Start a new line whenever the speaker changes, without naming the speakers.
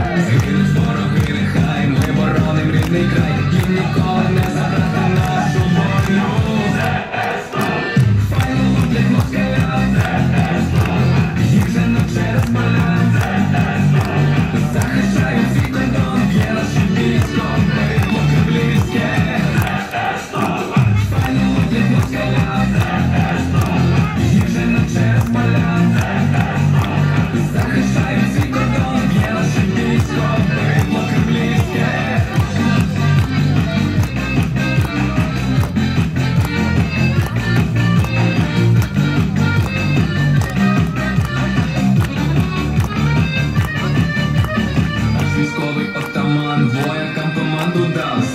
Згинуть вороги, нехай ми бороним рідний край, їм ніколи не забрати нашу волю. Файно луплять москаля, їх женуть через поля, захищають свій кордон, б'є наше військо, бидло кремлівське. Файно луплять москаля, їх женуть через поля, захищають свій кордон, б'є наше військо, бидло кремлівське. Військовий отаман воякам команду дав,